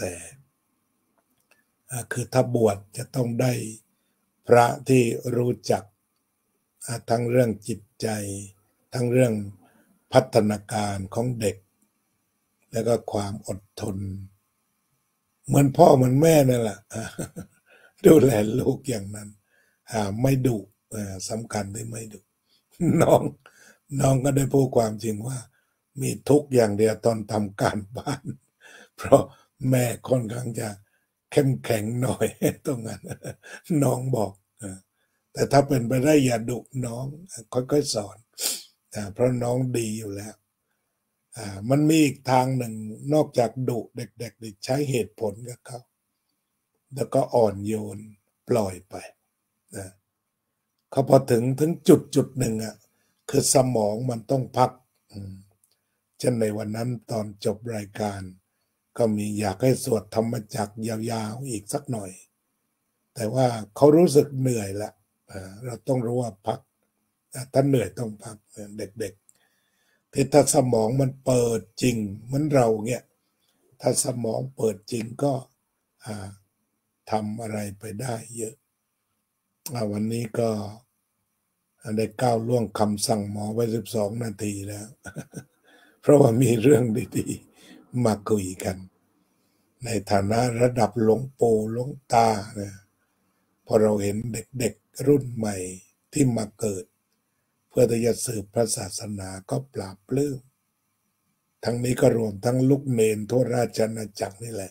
คือถ้าบวชจะต้องได้พระที่รู้จักทั้งเรื่องจิตใจทั้งเรื่องพัฒนาการของเด็กแล้วก็ความอดทนเหมือนพ่อเหมือนแม่นั่นแหละดูแลลูกอย่างนั้นไม่ดุสำคัญที่ไม่ดุน้องน้องก็ได้พูดความจริงว่ามีทุกอย่างเดียวตอนทำการบ้านเพราะแม่ค่อนข้างจะเข้มแข็งหน่อยตรงนั้นน้องบอกแต่ถ้าเป็นไปได้อย่าดุน้องค่อยๆสอนเพราะน้องดีอยู่แล้วมันมีอีกทางหนึ่งนอกจากดุเด็กๆใช้เหตุผลกับเขาแล้วก็อ่อนโยนปล่อยไปนะเขาพอถึงถึงจุดจุดหนึ่งอ่ะคือสมองมันต้องพักเช่นในวันนั้นตอนจบรายการก็มีอยากให้สวดธรรมจักรยาวๆอีกสักหน่อยแต่ว่าเขารู้สึกเหนื่อยละเราต้องรู้ว่าพักถ้าเหนื่อยต้องพักเด็กๆที่ถ้าสมองมันเปิดจริงเหมือนเราเนี่ยถ้าสมองเปิดจริงก็ทำอะไรไปได้เยอะวันนี้ก็ได้ก้าวล่วงคำสั่งหมอไปสิบสองนาทีแล้วเพราะว่ามีเรื่องดีๆมาคุยกันในฐานะระดับหลวงปู่หลวงตาเนี่ยพอเราเห็นเด็กๆรุ่นใหม่ที่มาเกิดเพื่อที่จะสืบพระศาสนาก็ปราบปลื้มทั้งนี้ก็รวมทั้งลูกเนนทั่วราชอาณาจักรนี่แหละ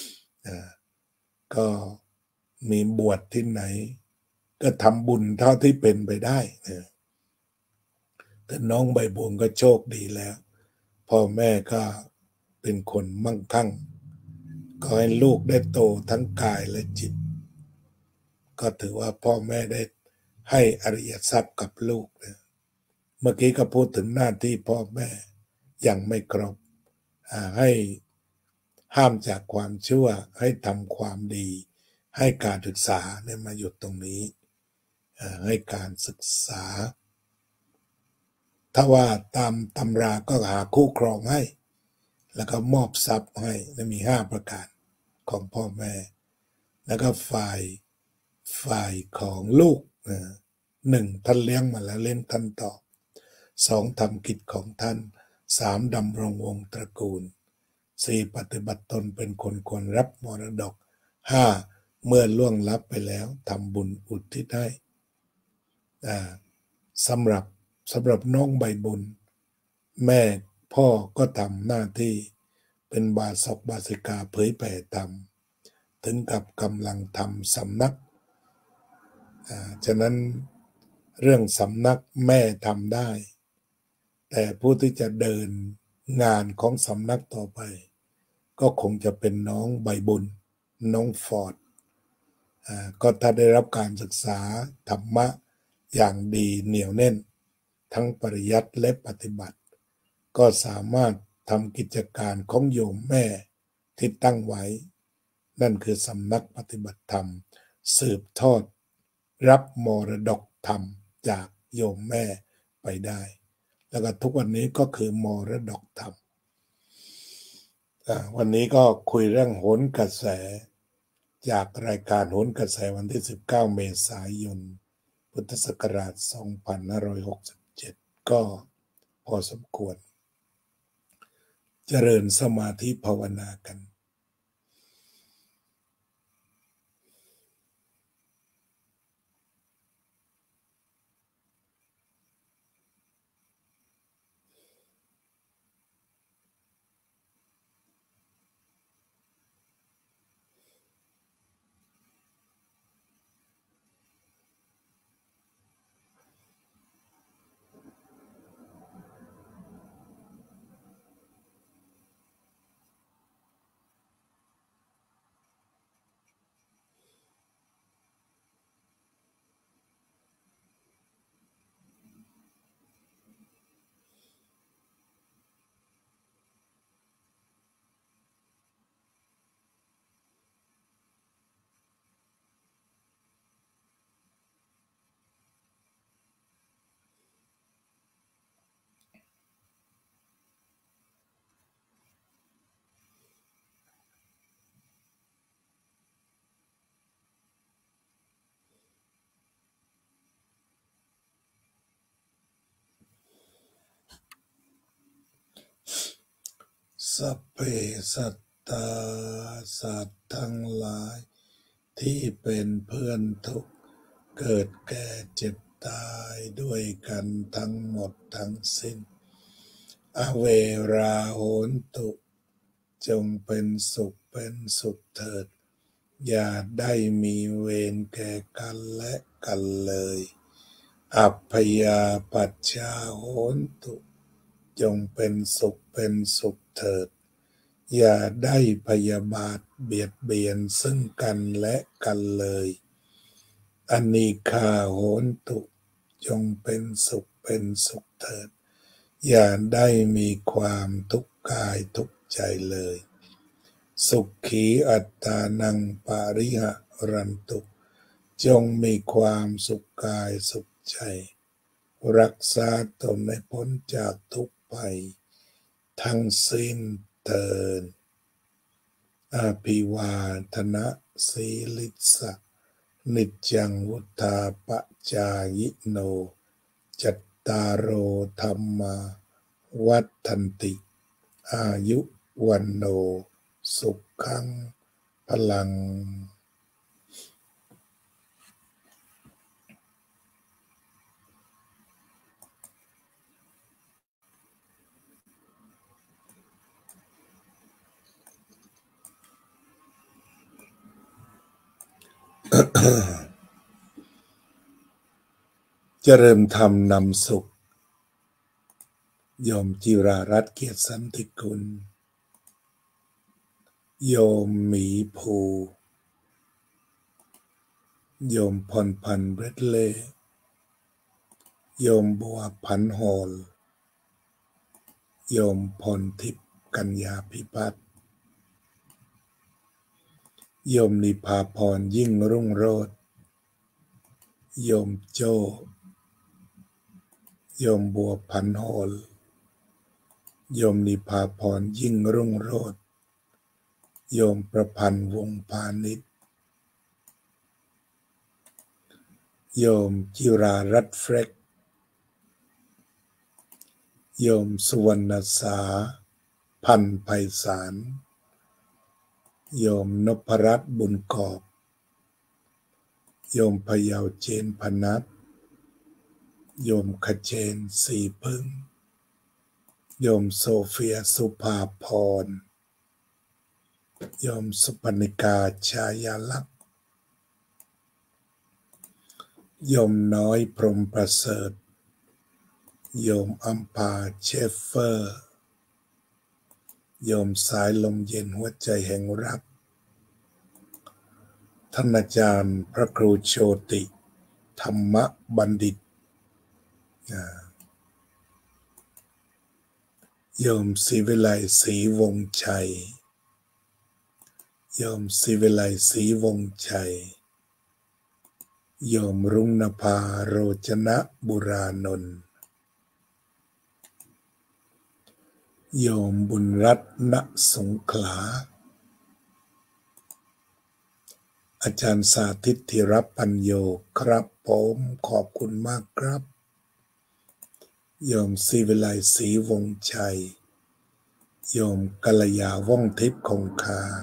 ก็มีบวชที่ไหนก็ทำบุญเท่าที่เป็นไปได้นะแต่น้องใบบุญก็โชคดีแล้วพ่อแม่ก็เป็นคนมั่งคั่งก็ให้ลูกได้โตทั้งกายและจิตก็ถือว่าพ่อแม่ได้ให้อริยทรัพย์กับลูกนะเมื่อกี้ก็พูดถึงหน้าที่พ่อแม่ยังไม่ครบให้ห้ามจากความชั่วให้ทำความดีให้การศึกษาเนี่ยมาหยุดตรงนี้ให้การศึกษาถ้าว่าตามตำราก็หาคู่ครองให้แล้วก็มอบทรัพย์ให้มีห้าประการของพ่อแม่แล้วก็ฝ่ายฝ่ายของลูกหนึ่งท่านเลี้ยงมาแล้วเล่นท่านต่อสองทำกิจของท่านสามดำรงวงตระกูลสี่ปฏิบัติตนเป็นคนควรรับมรดกห้าเมื่อล่วงลับไปแล้วทำบุญอุทิศให้สำหรับสำหรับน้องใบบุญแม่พ่อก็ทำหน้าที่เป็นบาศกบาสิกาเผยแผ่ธรรมถึงกับกำลังทำสำนักฉะนั้นเรื่องสำนักแม่ทำได้แต่ผู้ที่จะเดินงานของสำนักต่อไปก็คงจะเป็นน้องใบบุญน้องฟอร์ดก็ถ้าได้รับการศึกษาธรรมะอย่างดีเหนียวแน่นทั้งปริยัติและปฏิบัติก็สามารถทำกิจการของโยมแม่ที่ตั้งไว้นั่นคือสำนักปฏิบัติธรรมสืบทอดรับมรดกธรรมจากโยมแม่ไปได้แล้วก็ทุกวันนี้ก็คือมรดกธรรมวันนี้ก็คุยเรื่องโหนกระแสจากรายการโหนกระแสวันที่สิบเก้าเมษายนพุทธศักราชสองพันห้าร้อยหกสิบเจ็ดก็พอสมควรเจริญสมาธิภาวนากันสัพเพสัตตาสัตว์ทั้งหลายที่เป็นเพื่อนทุกข์เกิดแก่เจ็บตายด้วยกันทั้งหมดทั้งสิ้นอเวราโหนตุจงเป็นสุขเป็นสุขเถิดอย่าได้มีเวรแก่กันและกันเลยอัพพยาปัชชาโหนตุจงเป็นสุขเป็นสุขเถิดอย่าได้พยาบาทเบียดเบียนซึ่งกันและกันเลยอนีฆาโหนตุจงเป็นสุขเป็นสุขเถิดอย่าได้มีความทุกข์กายทุกข์ใจเลยสุขีอัตตานังปาริหะรันตุจงมีความสุขกายสุขใจรักษาตนให้พ้นจากทุกภัยทั้งสิ้นเถิดอาภิวาทนะสีลิสะนิจจังวุธาปจายโนจัตตารโอธัมมาวัฏันติอายุวันโนสุขังพลังเจริญธรรมนำสุขโยมจิรารัตน์เกียรติสันติกุลโยมหมีภูโยมพรพันธ์เบรดเล่โยมบัวพันโฮลโยมพรทิพย์กัญญาพิพัฒน์โยมนิพาพรยิ่งรุ่งโรจน์โยมโจ้โยมบัวพันโฮลโยมนิพาพรยิ่งรุ่งโรจน์โยมประพันธ์วงศ์พาณิชย์โยมจิรารัตน์เฟรกโยมสุวรรณสาพันธ์ไพศาลโยมนพรัตน์บุญกอบโยมพยาวเจนพนัสโยมขเจนสีพึ่งโยมโซเฟียสุภาพรโยมสุปนิกาชายาลักษณ์โยมน้อยพรหมประเสริฐโยมอัมพาเชฟเฟอร์โยมสายลมเย็นหัวใจแห่งรักท่านอาจารย์พระครูโชติธรรมบัณฑิตโยมศิวิไลศรีวงชัยโยมศิวิไลศรีวงชัยโยมรุ่งนภาโรจนะบุรานนท์โยมบุญรัตน์ณสงขลาอาจารย์สาธิตธิรปัญโยครับผมขอบคุณมากครับโยมศิวิไลศรีวงชัยโยมกัลยาว่องทิพย์คงคา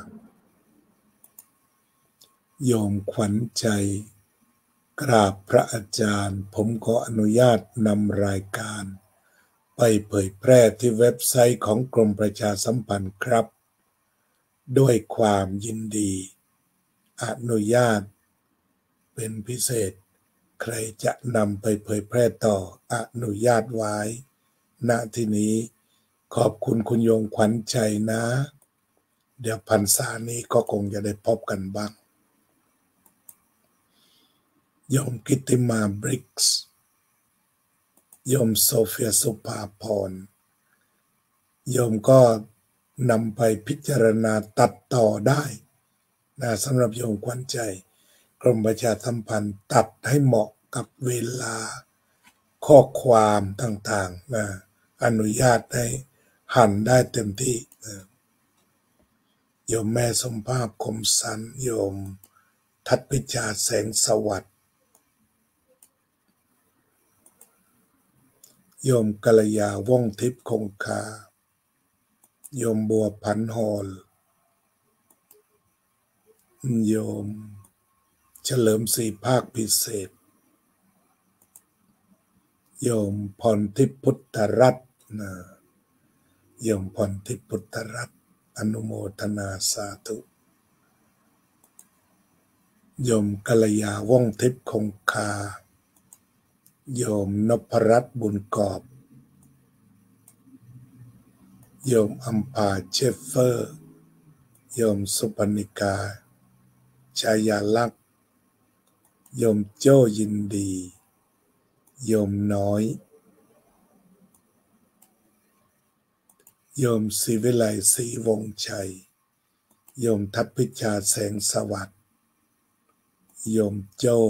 โยมขวัญใจกราบพระอาจารย์ผมขออนุญาตนำรายการไปเผยแพร่ที่เว็บไซต์ของกรมประชาสัมพันธ์ครับด้วยความยินดีอนุญาตเป็นพิเศษใครจะนำไปเผยแพร่ต่ออนุญาตไว้ณที่นี้ขอบคุณคุณโยมขวัญใจนะเดี๋ยวพรรษานี้ก็คงจะได้พบกันบ้างโยมกิตติมาบริกส์โยมโซเฟียสุภาพรโยมก็นำไปพิจารณาตัดต่อได้นะสำหรับโยมขวัญใจกรมประชาสัมพันธ์ตัดให้เหมาะกับเวลาข้อความต่างๆนะอนุญาตให้หั่นได้เต็มที่นะโยมแม่สมภาพคมสันโยมทัตพิจาแสงสวัสดิ์โยมกัลยาว่องทิพย์คงคาโยมบัวพันหอลโยมเฉลิมศรีภาคพิเศษโยมพรทิพย์พุทธรัตน์นะโยมพรทิพย์พุทธรัตน์อนุโมทนาสาธุโยมกัลยาว่องทิพย์คงคาโยมนพรัตน์บุญกอบโยมอัมพาเชฟเฟอร์โยมสุปนิกาชายาลักษ์โยมโจ้ยินดีโยมน้อยโยมศิวิไลศรีวงชัยโยมทัพพิชาแสงสวัสดิ์โยมโจ้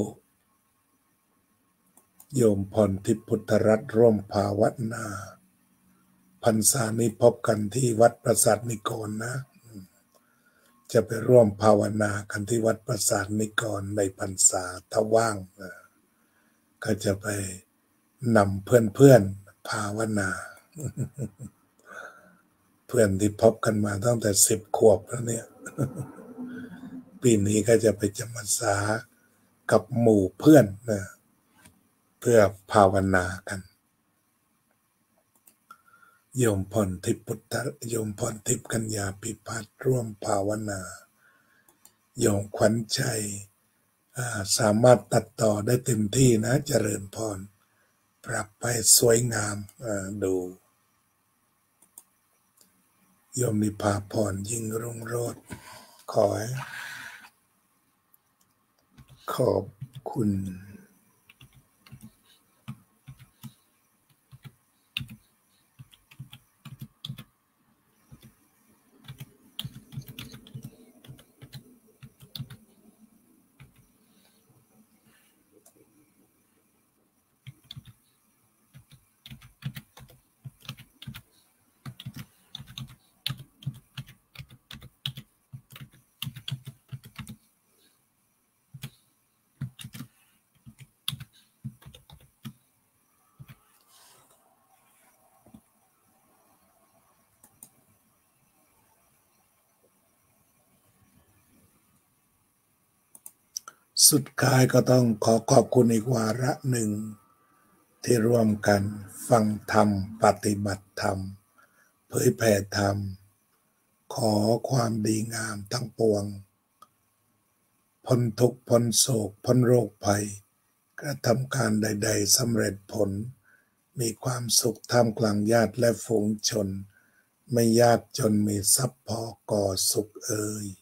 โยมพรทิพย์พุทธรัตน์ร่วมภาวนาพรรษานี้พบกันที่วัดประสาทนิกรนะจะไปร่วมภาวนากันที่วัดประสาทนิกรในพรรษาถ้าว่างก็จะไปนำเพื่อนๆภาวนาเพื่อนที่พบกันมาตั้งแต่สิบขวบแล้วเนี่ยปีนี้ก็จะไปจำพรรษากับหมู่เพื่อนนะเพื่อภาวนากันโยมพรทิพย์พุทธโยมพรทิพย์กัญญาพิพัฒน์ร่วมภาวนาโยมขวัญใจสามารถตัดต่อได้เต็มที่นะเจริญพรปรับไปสวยงามดูโยมนิพาพรยิ่งรุ่งโรจน์ขอขอบคุณสุดท้ายก็ต้องขอขอบคุณอีกวาระหนึ่งที่ร่วมกันฟังธรรมปฏิบัติธรรมเผยแผ่ธรรมขอความดีงามทั้งปวงพ้นทุกข์พ้นโศกพ้นโรคภัยกระทำการใดๆสำเร็จผลมีความสุขท่ามกลางญาติและฝูงชนไม่ยากจนมีทรัพย์พอก่อสุขเอ่ย